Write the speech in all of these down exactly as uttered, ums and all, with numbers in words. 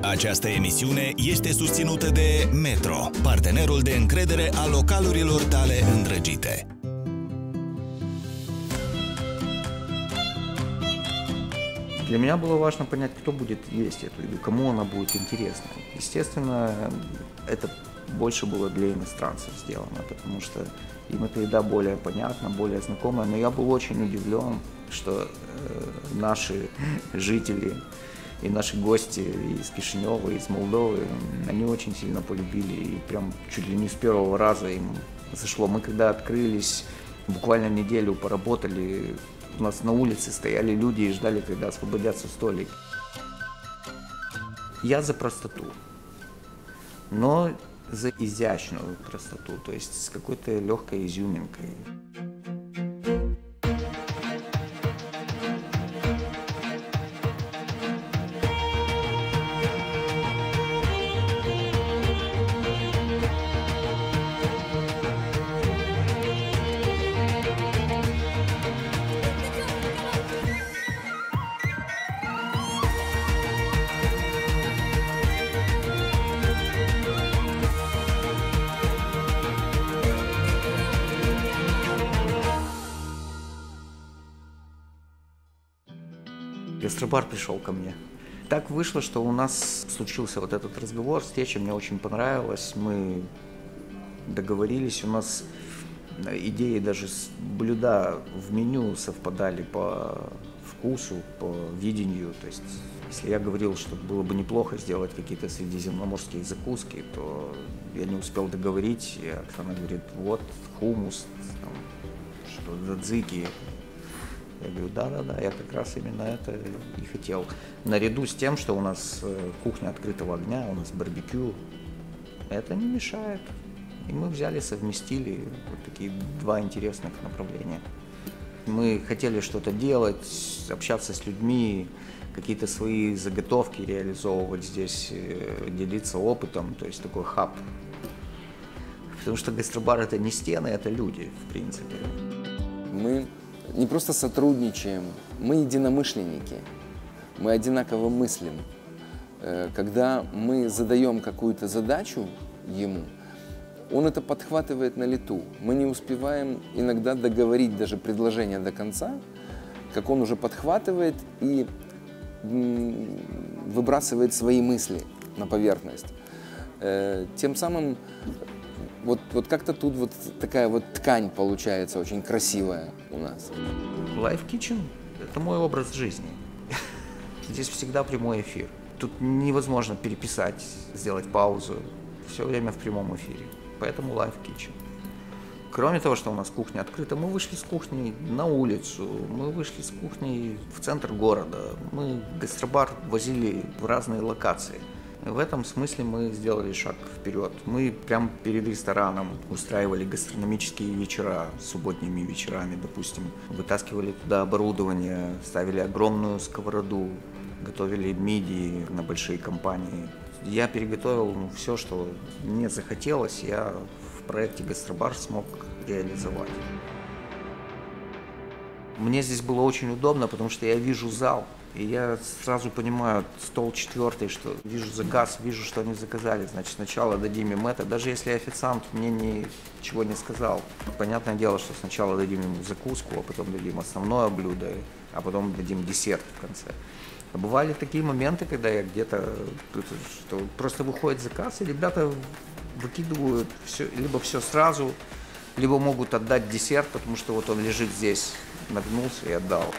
Această emisiune este susținută de Metro, partenerul de încredere al localurilor tale îndrăgite. Для меня было важно понять, кто будет есть эту еду, кому она будет интересна. Естественно, это больше было для иностранцев сделано, потому что им эта еда более понятна, более знакомая. Но я был очень удивлен, что э, наши жители и наши гости из Кишинева, из Молдовы, они очень сильно полюбили, и прям чуть ли не с первого раза им зашло. Мы когда открылись, буквально неделю поработали, у нас на улице стояли люди и ждали, когда освободятся столики. Я за простоту, но за изящную простоту, то есть с какой-то легкой изюминкой. Гастробар пришел ко мне. Так вышло, что у нас случился вот этот разговор, встреча мне очень понравилась, мы договорились, у нас идеи даже блюда в меню совпадали по вкусу, по видению. То есть, если я говорил, что было бы неплохо сделать какие-то средиземноморские закуски, то я не успел договорить, и Оксана говорит, вот хумус, там, что дзадзики. Я говорю, да-да-да, я как раз именно это и хотел. Наряду с тем, что у нас кухня открытого огня, у нас барбекю, это не мешает. И мы взяли, совместили вот такие два интересных направления. Мы хотели что-то делать, общаться с людьми, какие-то свои заготовки реализовывать здесь, делиться опытом, то есть такой хаб. Потому что гастробар — это не стены, это люди, в принципе. Мы не просто сотрудничаем, мы единомышленники, мы одинаково мыслим. Когда мы задаем какую-то задачу ему, он это подхватывает на лету. Мы не успеваем иногда договорить даже предложение до конца, как он уже подхватывает и выбрасывает свои мысли на поверхность. Тем самым Вот, вот как-то тут вот такая вот ткань получается очень красивая у нас. Live Kitchen – это мой образ жизни. Здесь всегда прямой эфир. Тут невозможно переписать, сделать паузу. Все время в прямом эфире. Поэтому Live Kitchen. Кроме того, что у нас кухня открыта, мы вышли с кухни на улицу, мы вышли с кухни в центр города. Мы гастробар возили в разные локации. В этом смысле мы сделали шаг вперед. Мы прямо перед рестораном устраивали гастрономические вечера, субботними вечерами, допустим. Вытаскивали туда оборудование, ставили огромную сковороду, готовили мидии на большие компании. Я переготовил ну, все, что мне захотелось, я в проекте «Гастробар» смог реализовать. Мне здесь было очень удобно, потому что я вижу зал. И я сразу понимаю, стол четвертый, что вижу заказ, вижу, что они заказали, значит, сначала дадим им это. Даже если официант мне ничего не сказал, понятное дело, что сначала дадим ему закуску, а потом дадим основное блюдо, а потом дадим десерт в конце. А бывали такие моменты, когда я где-то, что просто выходит заказ, и ребята выкидывают все, либо все сразу, либо могут отдать десерт, потому что вот он лежит здесь, нагнулся и отдал.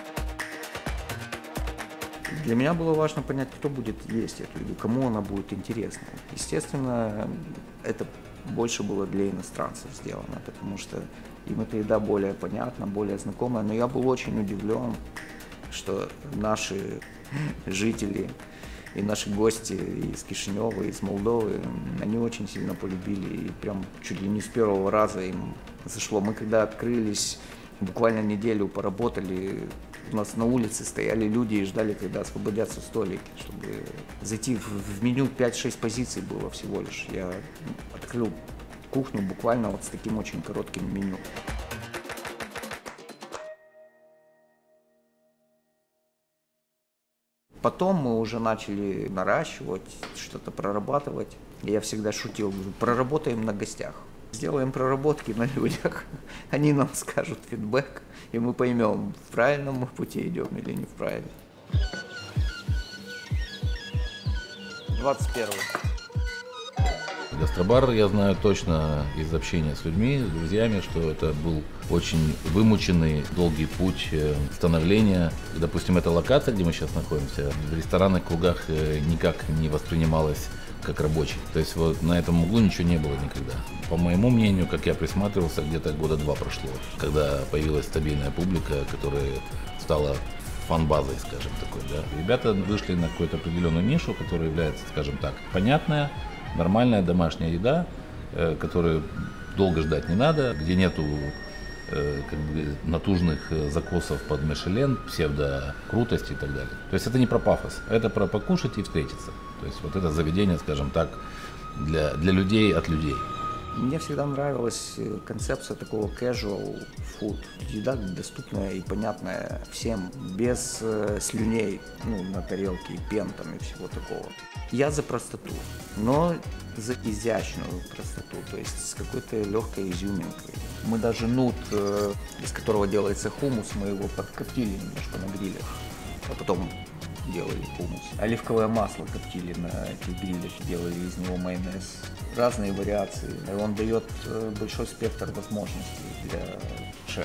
Для меня было важно понять, кто будет есть эту еду, кому она будет интересна. Естественно, это больше было для иностранцев сделано, потому что им эта еда более понятна, более знакомая. Но я был очень удивлен, что наши жители и наши гости из Кишинева, из Молдовы, они очень сильно полюбили, и прям чуть ли не с первого раза им зашло. Мы когда открылись, буквально неделю поработали, у нас на улице стояли люди и ждали, когда освободятся столики, чтобы зайти в, в меню пять-шесть позиций было всего лишь. Я открыл кухню буквально вот с таким очень коротким меню. Потом мы уже начали наращивать, что-то прорабатывать. Я всегда шутил, говорю, проработаем на гостях. Сделаем проработки на людях, они нам скажут фидбэк, и мы поймем, в правильном мы пути идем или не в правильном. двадцать первый. Гастробар, я знаю точно из общения с людьми, с друзьями, что это был очень вымученный, долгий путь становления. Допустим, эта локация, где мы сейчас находимся, в ресторанных кругах никак не воспринималась как рабочий. То есть вот на этом углу ничего не было никогда. По моему мнению, как я присматривался, где-то года два прошло, когда появилась стабильная публика, которая стала фан-базой, скажем, такой, да. Ребята вышли на какую-то определенную нишу, которая является, скажем так, понятная, нормальная домашняя еда, э, которую долго ждать не надо, где нету э, как бы натужных закосов под Мишелен, псевдокрутости и так далее. То есть это не про пафос, это про покушать и встретиться. То есть вот это заведение, скажем так, для, для людей от людей. Мне всегда нравилась концепция такого casual food. Еда доступная и понятная всем, без э, слюней, ну, на тарелке, и пен там, и всего такого. Я за простоту, но за изящную простоту, то есть с какой-то легкой изюминкой. Мы даже нут, э, из которого делается хумус, мы его подкоптили немножко на грилях, а потом делали хумус. Оливковое масло коптили на этих грилях, делали из него майонез. Разные вариации. И он дает большой спектр возможностей для шефа.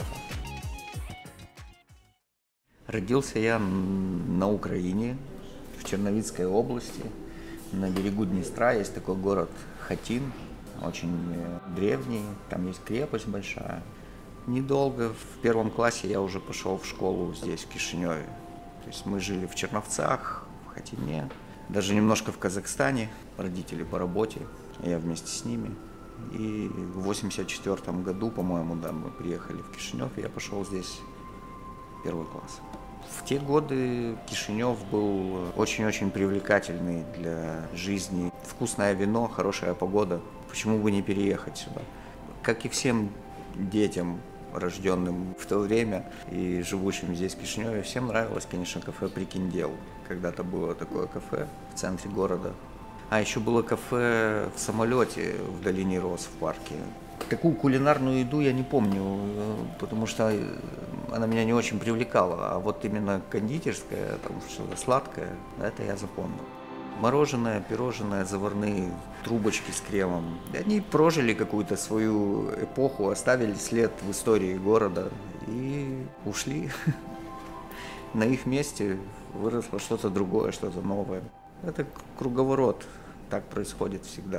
Родился я на Украине, в Черновицкой области, на берегу Днестра. Есть такой город Хатин, очень древний, там есть крепость большая. Недолго, в первом классе я уже пошел в школу здесь, в Кишиневе. То есть мы жили в Черновцах, в Хатине, даже немножко в Казахстане, родители по работе, я вместе с ними. И в восемьдесят четвёртом году, по-моему, да, мы приехали в Кишинев, и я пошел здесь первый класс. В те годы Кишинев был очень-очень привлекательный для жизни. Вкусное вино, хорошая погода. Почему бы не переехать сюда? Как и всем детям, рожденным в то время и живущим здесь, в Кишиневе, всем нравилось, конечно, кафе «Прикиндел». Когда-то было такое кафе в центре города. А еще было кафе в самолете в долине Роз в парке. Такую кулинарную еду я не помню, потому что она меня не очень привлекала. А вот именно кондитерское, там что-то сладкое, это я запомнил. Мороженое, пирожное, заварные трубочки с кремом. Они прожили какую-то свою эпоху, оставили след в истории города и ушли. На их месте выросло что-то другое, что-то новое. Это круговорот, так происходит всегда.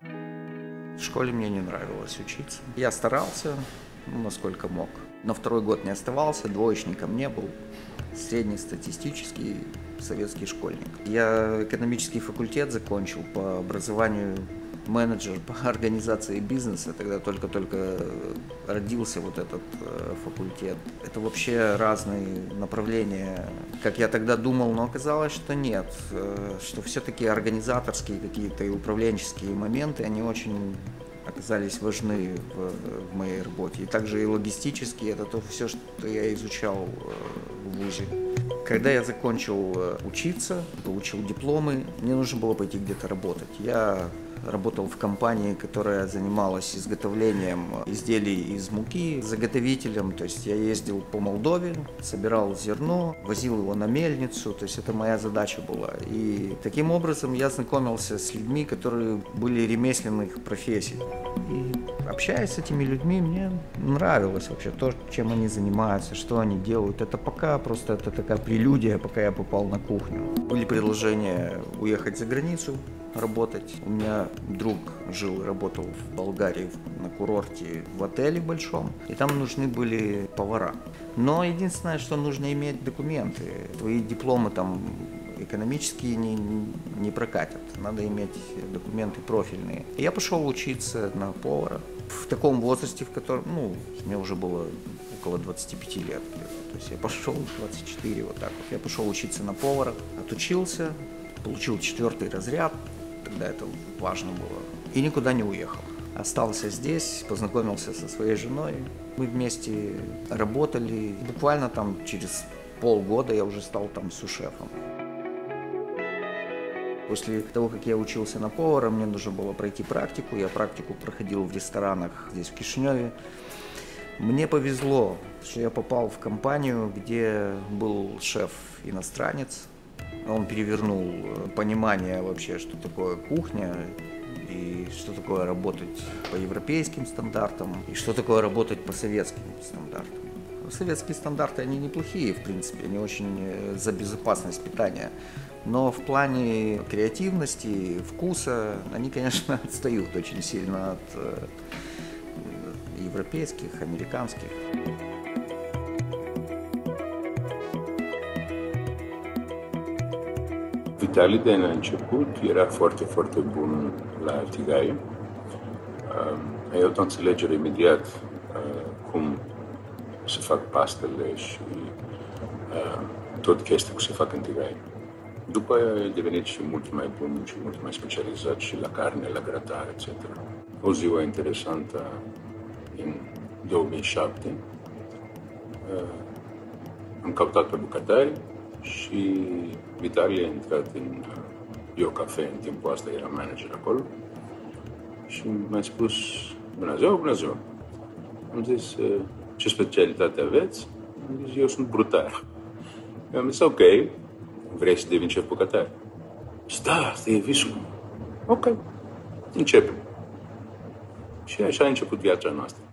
В школе мне не нравилось учиться. Я старался, ну, насколько мог. Но второй год не оставался, двоечником не был. Среднестатистический советский школьник. Я экономический факультет закончил, по образованию менеджер по организации бизнеса. Тогда только-только родился вот этот э, факультет. Это вообще разные направления. Как я тогда думал, но оказалось, что нет. Э, что все-таки организаторские какие-то и управленческие моменты, они очень оказались важны в, в моей работе. И также и логистические, это то все, что я изучал э, в вузе. Когда я закончил э, учиться, получил дипломы, мне нужно было пойти где-то работать. Я работал в компании, которая занималась изготовлением изделий из муки, заготовителем. То есть я ездил по Молдове, собирал зерно, возил его на мельницу. То есть это моя задача была. И таким образом я знакомился с людьми, которые были ремесленных профессий. И общаясь с этими людьми, мне нравилось вообще то, чем они занимаются, что они делают. Это пока просто это такая прелюдия, пока я попал на кухню. Были предложения уехать за границу, работать. У меня друг жил, работал в Болгарии на курорте в отеле большом, и там нужны были повара. Но единственное, что нужно иметь документы. Твои дипломы там экономические не, не прокатят. Надо иметь документы профильные. И я пошел учиться на повара в таком возрасте, в котором, ну, мне уже было около двадцати пяти лет. То есть я пошел в двадцать четыре, вот так вот. Я пошел учиться на повара, отучился, получил четвертый разряд. Тогда это важно было. И никуда не уехал. Остался здесь, познакомился со своей женой. Мы вместе работали. Буквально там через полгода я уже стал там су-шефом. После того, как я учился на повара, мне нужно было пройти практику. Я практику проходил в ресторанах здесь, в Кишиневе. Мне повезло, что я попал в компанию, где был шеф-иностранец. Он перевернул понимание вообще, что такое кухня, и что такое работать по европейским стандартам, и что такое работать по советским стандартам. Советские стандарты, они неплохие, в принципе, они очень за безопасность питания. Но в плане креативности, вкуса, они, конечно, отстают очень сильно от европейских, americanskих. Vitaly de la început era foarte, foarte bun la tigaie. Ai avut o înțelegere imediat cum se fac pastele și tot chestia cum se fac în tigaie. După aia a devenit și mult mai bun și mult mai specializat și la carne, la gratare, et cetera. O ziua interesantă în două mii șapte am căutat pe bucătari și Vitaly a intrat în Eu Cafe, în timpul ăsta era manager acolo și mi-a spus bună ziua, bună ziua. Am zis ce specialitate aveți? Am zis eu sunt brutar. Am zis ok, vrei să devin șef bucătar? Și da, asta e visul. Ok, începem. Și așa a început viața noastră.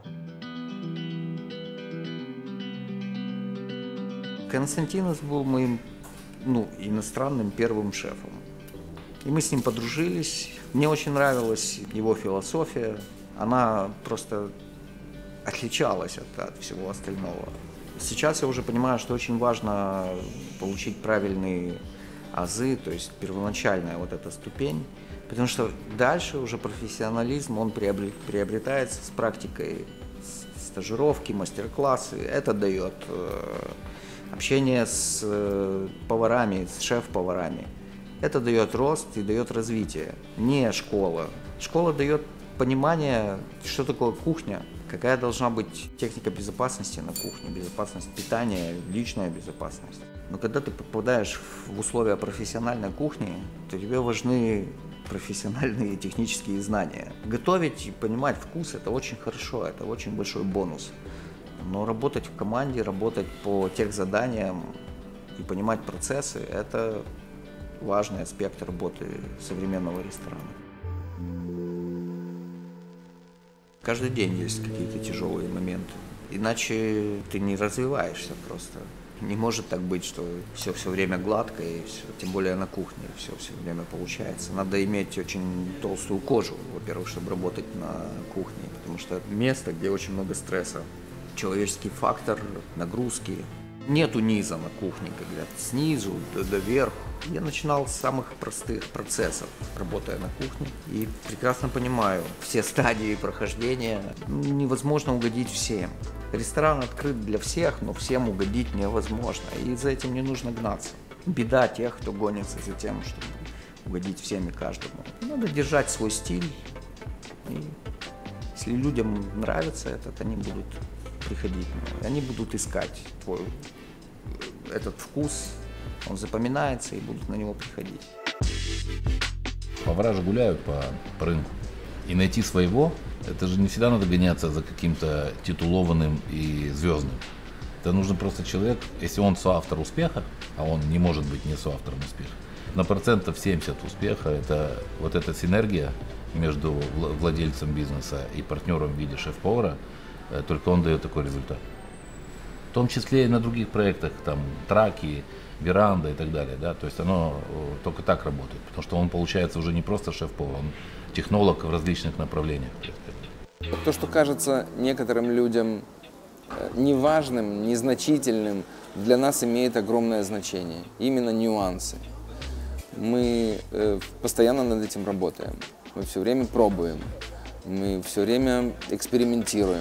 Константинос был моим, ну, иностранным первым шефом. И мы с ним подружились. Мне очень нравилась его философия. Она просто отличалась от, от всего остального. Сейчас я уже понимаю, что очень важно получить правильные азы, то есть первоначальная вот эта ступень, потому что дальше уже профессионализм, он приобретается с практикой, стажировки, мастер-классы. Это дает общение с поварами, с шеф-поварами. Это дает рост и дает развитие, не школа. Школа дает понимание, что такое кухня, какая должна быть техника безопасности на кухне, безопасность питания, личная безопасность. Но когда ты попадаешь в условия профессиональной кухни, то тебе важны профессиональные технические знания. Готовить и понимать вкус – это очень хорошо, это очень большой бонус. Но работать в команде, работать по техзаданиям и понимать процессы – это важный аспект работы современного ресторана. Каждый день есть какие-то тяжелые моменты, иначе ты не развиваешься просто. Не может так быть, что все все время гладко, и все, тем более на кухне все все время получается. Надо иметь очень толстую кожу, во-первых, чтобы работать на кухне, потому что это место, где очень много стресса. Человеческий фактор, нагрузки. Нету низа на кухне, когда снизу до, до верху. Я начинал с самых простых процессов, работая на кухне, и прекрасно понимаю все стадии прохождения. Невозможно угодить всем. Ресторан открыт для всех, но всем угодить невозможно, и за этим не нужно гнаться. Беда тех, кто гонится за тем, чтобы угодить всем и каждому. Надо держать свой стиль, и если людям нравится этот, они будут приходить, они будут искать твой этот вкус, он запоминается и будут на него приходить. Повара же гуляют по, по рынку. И найти своего, это же не всегда надо гоняться за каким-то титулованным и звездным. Это нужно просто человек, если он соавтор успеха, а он не может быть не соавтором успеха, на процентов семьдесят успеха это вот эта синергия между владельцем бизнеса и партнером в виде шеф-повара, только он дает такой результат. В том числе и на других проектах, там, траки, веранда и так далее, да, то есть оно только так работает, потому что он получается уже не просто шеф-повар, он технолог в различных направлениях. То, что кажется некоторым людям неважным, незначительным, для нас имеет огромное значение, именно нюансы. Мы постоянно над этим работаем, мы все время пробуем, мы все время экспериментируем.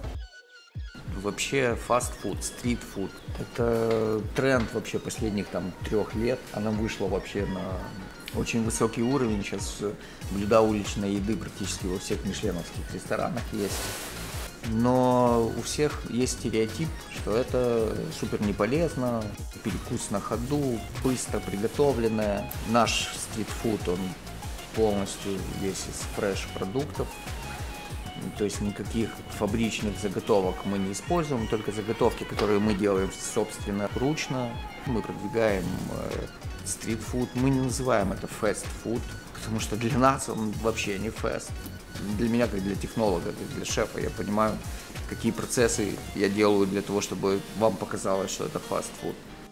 Вообще фастфуд, стритфуд – это тренд вообще последних там трех лет. Она вышла вообще на очень высокий уровень. Сейчас блюда уличной еды практически во всех мишленовских ресторанах есть. но у всех есть стереотип, что это супер не полезно, перекус на ходу, быстро приготовленное. Наш стритфуд, он полностью весь из фреш-продуктов, то есть никаких фабричных заготовок мы не используем, только заготовки, которые мы делаем собственно ручно. Мы продвигаем э, стритфуд, мы не называем это фэст-фуд, потому что для нас он вообще не фэст. Для меня, как для технолога, как для шефа, я понимаю, какие процессы я делаю для того, чтобы вам показалось, что это фастфуд.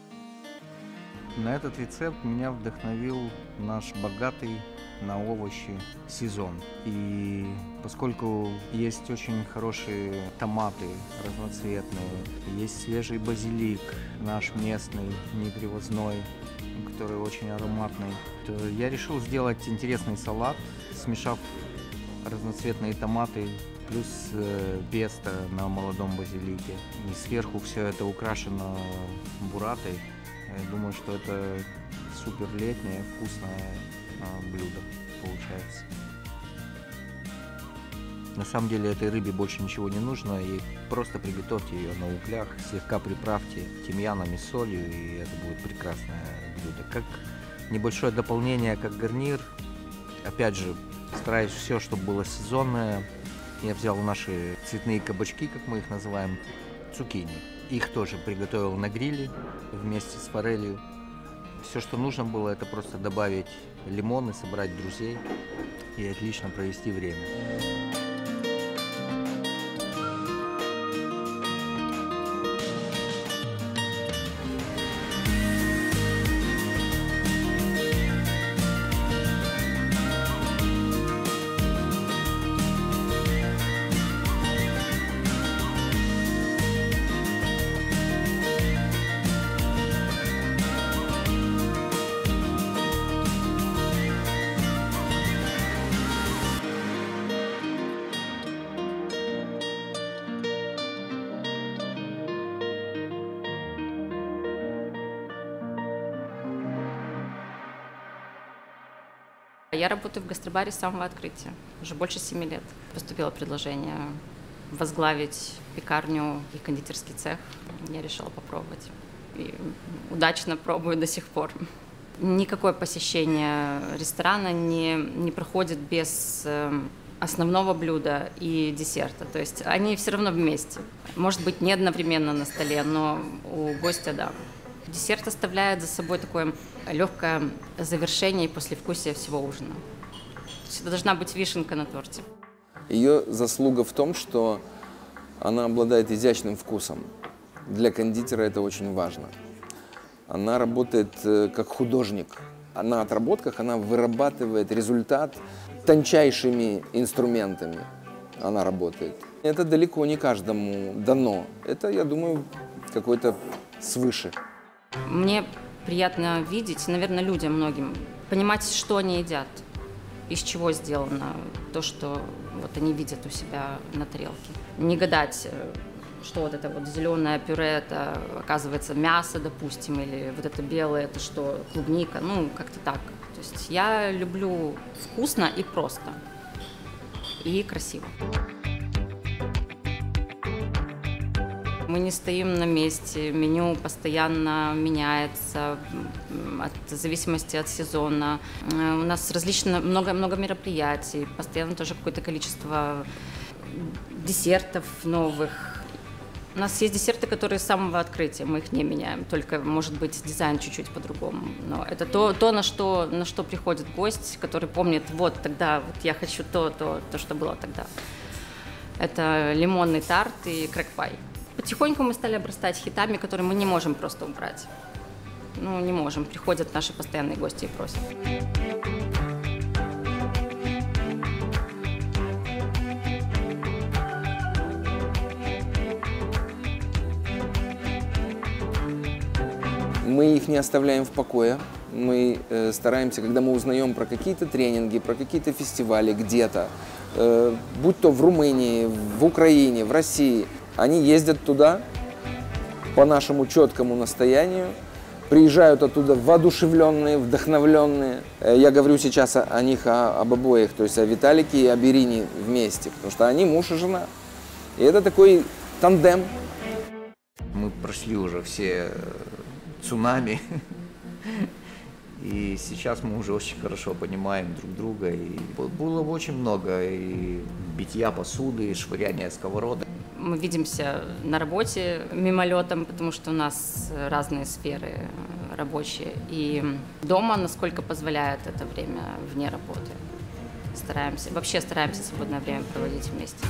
На этот рецепт меня вдохновил наш богатый на овощи сезон. И поскольку есть очень хорошие томаты разноцветные, есть свежий базилик, наш местный, непривозной, который очень ароматный, то я решил сделать интересный салат, смешав разноцветные томаты плюс э, песто на молодом базилике. И сверху все это украшено буратой. Я думаю, что это супер летнее вкусное э, блюдо получается. На самом деле этой рыбе больше ничего не нужно, и просто приготовьте ее на углях, слегка приправьте тимьяном и солью, и это будет прекрасное блюдо. Как небольшое дополнение, как гарнир, опять же, стараюсь все, чтобы было сезонное. Я взял наши цветные кабачки, как мы их называем, цукини. Их тоже приготовил на гриле вместе с форелью. Все, что нужно было, это просто добавить лимон и собрать друзей и отлично провести время. Я работаю в гастробаре с самого открытия, уже больше семи лет. Поступило предложение возглавить пекарню и кондитерский цех. Я решила попробовать. И удачно пробую до сих пор. Никакое посещение ресторана не, не проходит без основного блюда и десерта. То есть они все равно вместе. Может быть, не одновременно на столе, но у гостя да. Десерт оставляет за собой такое легкое завершение и послевкусие всего ужина. Это должна быть вишенка на торте. Ее заслуга в том, что она обладает изящным вкусом. Для кондитера это очень важно. Она работает как художник. На отработках она вырабатывает результат тончайшими инструментами. Она работает. Это далеко не каждому дано. Это, я думаю, какой-то свыше. Мне приятно видеть, наверное, людям многим, понимать, что они едят, из чего сделано то, что вот они видят у себя на тарелке. Не гадать, что вот это вот зеленое пюре, это оказывается мясо, допустим, или вот это белое, это что, клубника, ну, как-то так. То есть я люблю вкусно и просто, и красиво. Мы не стоим на месте, меню постоянно меняется от, в зависимости от сезона. У нас различно, много, много мероприятий, постоянно тоже какое-то количество десертов новых. У нас есть десерты, которые с самого открытия, мы их не меняем, только, может быть, дизайн чуть-чуть по-другому. Но это то, то на, что, на что приходит гость, который помнит, вот тогда вот я хочу то, то, то, что было тогда. Это лимонный тарт и крэк-пай. Потихоньку мы стали обрастать хитами, которые мы не можем просто убрать. Ну, не можем. Приходят наши постоянные гости и просят. Мы их не оставляем в покое. Мы э, стараемся, когда мы узнаем про какие-то тренинги, про какие-то фестивали где-то, э, будь то в Румынии, в Украине, в России, они ездят туда по нашему четкому настоянию, приезжают оттуда воодушевленные, вдохновленные. Я говорю сейчас о, о них, о, об обоих, то есть о Виталике и об Ирине вместе, потому что они муж и жена. И это такой тандем. Мы прошли уже все цунами, и сейчас мы уже очень хорошо понимаем друг друга. И было очень много и битья посуды, и швыряния сковородок. Мы видимся на работе мимолетом, потому что у нас разные сферы рабочие. И дома, насколько позволяет это время вне работы. Стараемся, вообще стараемся свободное время проводить вместе.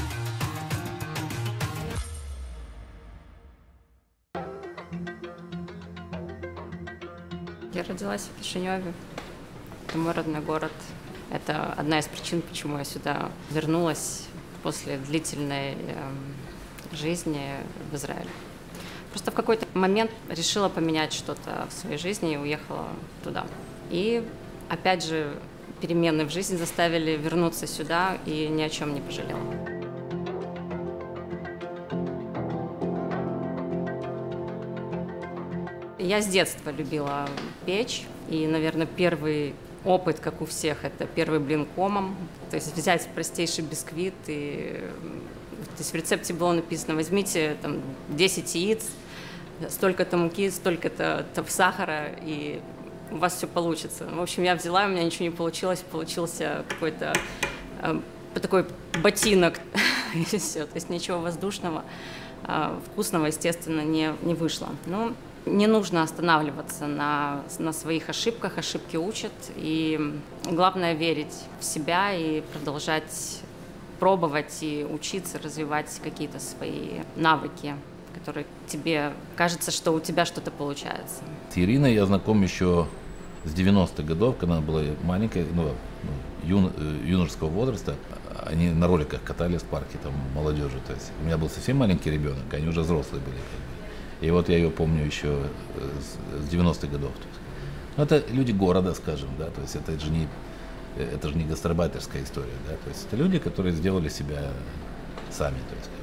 Я родилась в Кишиневе. Это мой родной город. Это одна из причин, почему я сюда вернулась после длительной э, жизни в Израиле. Просто в какой-то момент решила поменять что-то в своей жизни и уехала туда. И опять же перемены в жизни заставили вернуться сюда, и ни о чем не пожалела. Я с детства любила печь, и, наверное, первый опыт, как у всех, это первый блин комом. То есть взять простейший бисквит, и то есть в рецепте было написано: возьмите там десять яиц, столько-то муки, столько-то сахара, и у вас все получится. В общем, я взяла, у меня ничего не получилось, получился какой-то э, такой ботинок, и все. То есть ничего воздушного, э, вкусного, естественно, не, не вышло. Но не нужно останавливаться на, на своих ошибках, ошибки учат, и главное верить в себя и продолжать пробовать и учиться, развивать какие-то свои навыки, которые тебе кажется, что у тебя что-то получается. С Ириной я знаком еще с девяностых годов, когда она была маленькая, ну, юн, юношеского возраста. Они на роликах катались в парке, там, молодежи. То есть у меня был совсем маленький ребенок, они уже взрослые были. И вот я ее помню еще с девяностых годов. Ну, это люди города, скажем, да, то есть это же не, это же не гастарбайтерская история, да, то есть это люди, которые сделали себя сами. То есть.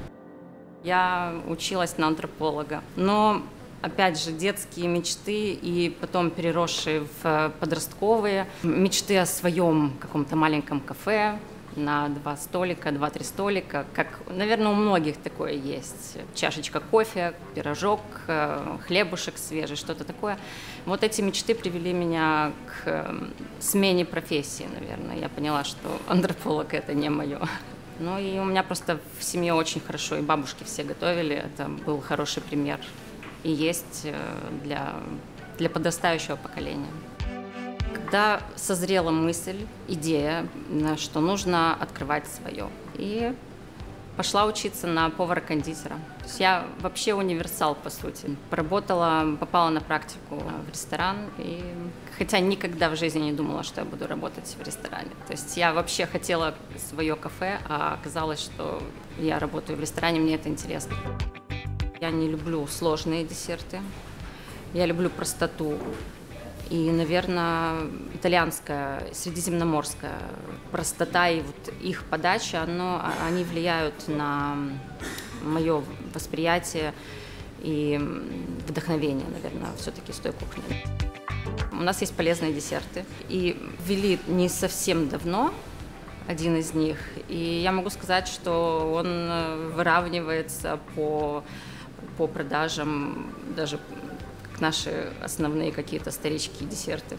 Я училась на антрополога, но, опять же, детские мечты и потом переросшие в подростковые мечты о своем каком-то маленьком кафе, на два столика, два-три столика, как, наверное, у многих такое есть. Чашечка кофе, пирожок, хлебушек свежий, что-то такое. Вот эти мечты привели меня к смене профессии, наверное. Я поняла, что антрополог – это не мое. Ну и у меня просто в семье очень хорошо, и бабушки все готовили. Это был хороший пример и есть для, для подрастающего поколения. Когда созрела мысль, идея, что нужно открывать свое. И пошла учиться на повара-кондитера. То есть я вообще универсал, по сути. Поработала, попала на практику в ресторан, и хотя никогда в жизни не думала, что я буду работать в ресторане. То есть я вообще хотела свое кафе, а оказалось, что я работаю в ресторане, мне это интересно. Я не люблю сложные десерты, я люблю простоту. И, наверное, итальянская, средиземноморская простота и вот их подача, оно, они влияют на мое восприятие и вдохновение, наверное, все-таки с той кухни. У нас есть полезные десерты, и ввели не совсем давно один из них, и я могу сказать, что он выравнивается по, по продажам даже наши основные какие-то старички, десерты.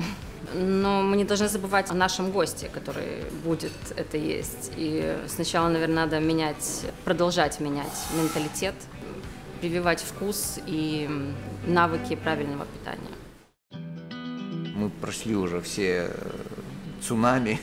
Но мы не должны забывать о нашем госте, который будет это есть. И сначала, наверное, надо менять, продолжать менять менталитет, прививать вкус и навыки правильного питания. Мы прошли уже все цунами,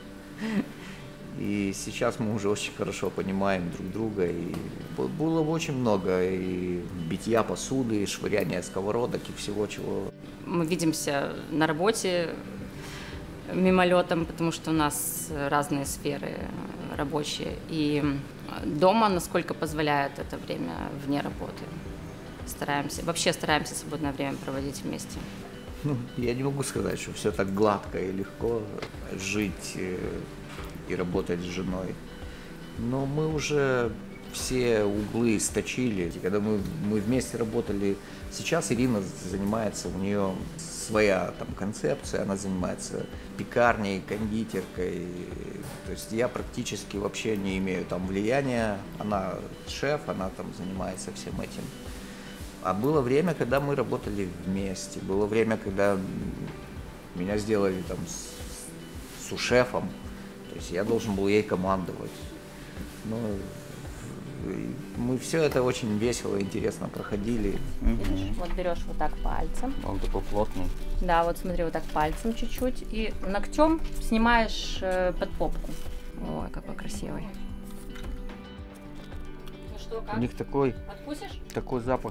и сейчас мы уже очень хорошо понимаем друг друга. И было очень много и битья посуды, и швыряния сковородок, и всего чего. Мы видимся на работе мимолетом, потому что у нас разные сферы рабочие. И дома, насколько позволяет это время вне работы. Стараемся, вообще стараемся свободное время проводить вместе. Ну, я не могу сказать, что все так гладко и легко жить и работать с женой. Но мы уже все углы сточили. Когда мы, мы вместе работали, сейчас Ирина занимается, у нее своя там концепция, она занимается пекарней, кондитеркой. То есть я практически вообще не имею там влияния. Она шеф, она там занимается всем этим. А было время, когда мы работали вместе. Было время, когда меня сделали там с су-шефом. То есть я должен был ей командовать. Но мы все это очень весело, интересно проходили. Видишь, вот берешь вот так пальцем. Он такой плотный. Да, вот смотри, вот так пальцем чуть-чуть. И ногтем снимаешь э, под попку. Ой, какой красивый. Ну что, как? У них такой, Откусишь? такой запах.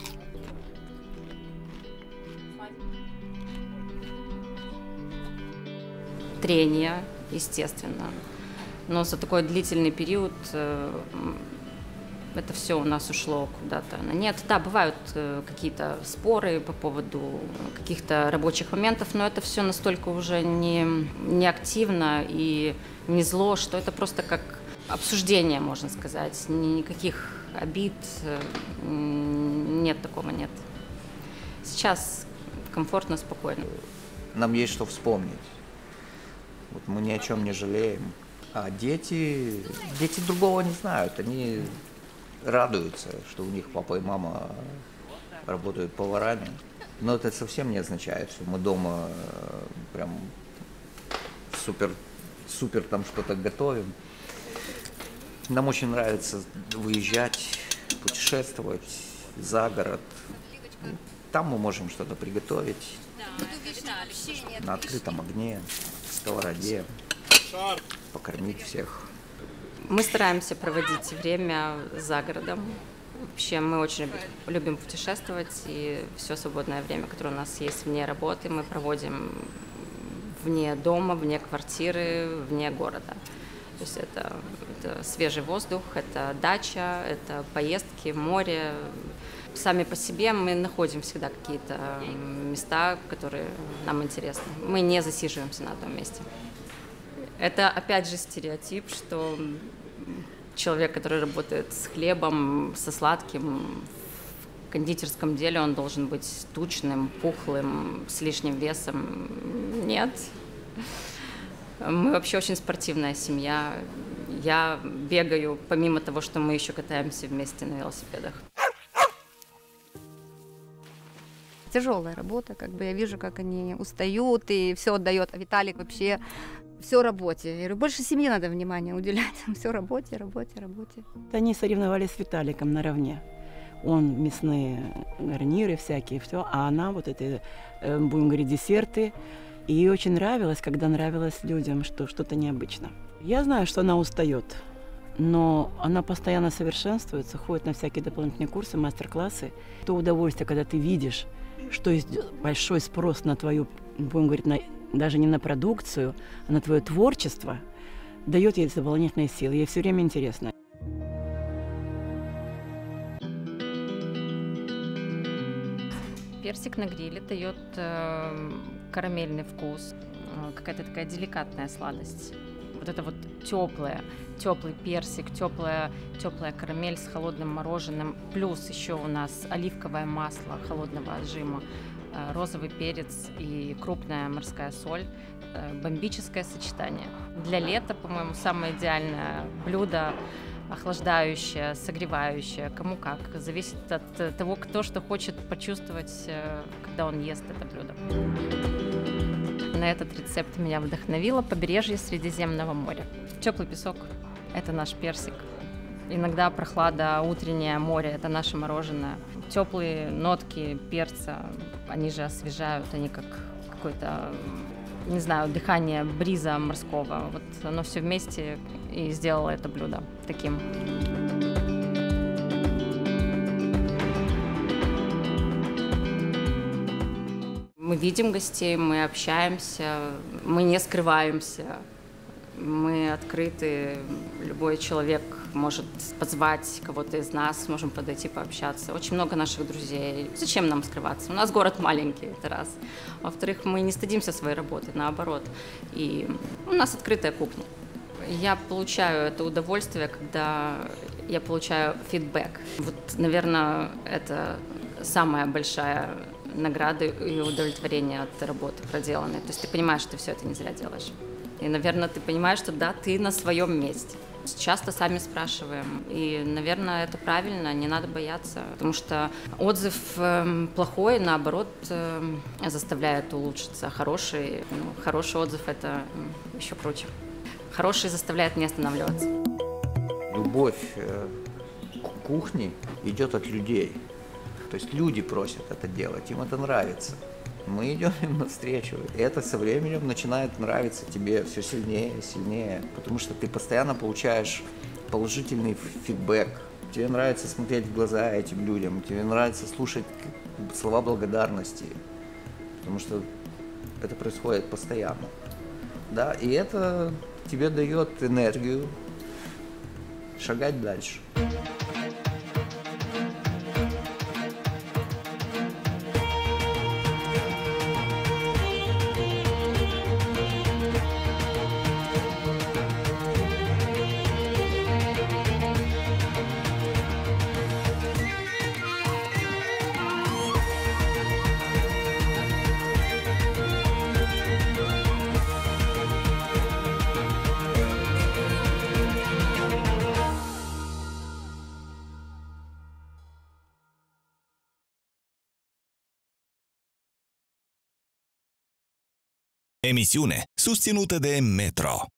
Трение, естественно. Но за такой длительный период э, это все у нас ушло куда-то на нет. Да, бывают э, какие-то споры по поводу каких-то рабочих моментов, но это все настолько уже не, не активно и не зло, что это просто как обсуждение, можно сказать. Никаких обид, э, нет, такого нет. Сейчас комфортно, спокойно. Нам есть что вспомнить. Вот мы ни о чем не жалеем. А дети, дети другого не знают. Они радуются, что у них папа и мама работают поварами. Но это совсем не означает, что мы дома прям супер, супер там что-то готовим. Нам очень нравится выезжать, путешествовать за город. Там мы можем что-то приготовить на открытом огне, сковороде, покормить всех. Мы стараемся проводить время за городом. Вообще мы очень любим путешествовать, и все свободное время, которое у нас есть вне работы, мы проводим вне дома, вне квартиры, вне города. То есть это, это свежий воздух, это дача, это поездки, море. Сами по себе мы находим всегда какие-то места, которые нам интересны. Мы не засиживаемся на одном месте. Это опять же стереотип, что человек, который работает с хлебом, со сладким, в кондитерском деле он должен быть тучным, пухлым, с лишним весом. Нет. Мы вообще очень спортивная семья. Я бегаю, помимо того, что мы еще катаемся вместе на велосипедах. Тяжелая работа, как бы я вижу, как они устают и все отдает. А Виталик вообще все работе. Я говорю, больше семье надо внимания уделять. Все работе, работе, работе. Они соревновались с Виталиком наравне. Он мясные гарниры всякие, все, а она вот эти, будем говорить, десерты. И ей очень нравилось, когда нравилось людям, что что-то необычно. Я знаю, что она устает, но она постоянно совершенствуется, ходит на всякие дополнительные курсы, мастер-классы. То удовольствие, когда ты видишь, что есть большой спрос на твою, будем говорить, на, даже не на продукцию, а на твое творчество, дает ей дополнительные силы. Ей все время интересно. Персик на гриле дает э, карамельный вкус, э, какая-то такая деликатная сладость. Вот это вот теплое, теплый персик, теплая, теплая карамель с холодным мороженым. Плюс еще у нас оливковое масло холодного отжима, э, розовый перец и крупная морская соль. Э, бомбическое сочетание. Для лета, по-моему, самое идеальное блюдо. Охлаждающее, согревающее, кому как. Зависит от того, кто что хочет почувствовать, когда он ест это блюдо. На этот рецепт меня вдохновило побережье Средиземного моря. Теплый песок – это наш персик. Иногда прохлада, утреннее море – это наше мороженое. Теплые нотки перца, они же освежают, они как какое-то, не знаю, дыхание бриза морского. Вот оно все вместе и сделало это блюдо таким. Мы видим гостей, мы общаемся, мы не скрываемся, мы открыты. Любой человек может позвать кого-то из нас, можем подойти пообщаться. Очень много наших друзей. Зачем нам скрываться? У нас город маленький, это раз. Во-вторых, мы не стыдимся своей работы, наоборот. И у нас открытая кухня. Я получаю это удовольствие, когда я получаю фидбэк. Вот, наверное, это самая большая награда и удовлетворение от работы проделанной. То есть ты понимаешь, что ты все это не зря делаешь. И, наверное, ты понимаешь, что да, ты на своем месте. Часто сами спрашиваем. И, наверное, это правильно, не надо бояться. Потому что отзыв э, плохой, наоборот, э, заставляет улучшиться. Хороший, ну, хороший отзыв – это еще круче. Хороший заставляет не останавливаться. Любовь э, к кухне идет от людей. То есть люди просят это делать, им это нравится. Мы идем им навстречу. И это со временем начинает нравиться тебе все сильнее и сильнее, потому что ты постоянно получаешь положительный фидбэк. Тебе нравится смотреть в глаза этим людям, тебе нравится слушать слова благодарности, потому что это происходит постоянно. Да, и это тебе дает энергию шагать дальше. Emisiune susținută de Metro.